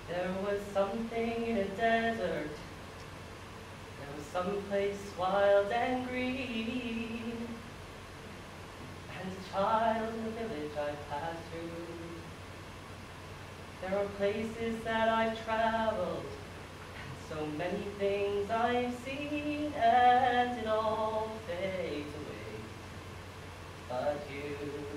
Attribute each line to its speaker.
Speaker 1: There was something in a desert. There was some place wild and green. And a child in the village I passed through. There are places that I've traveled, and so many things I've seen, and it all fades away. But you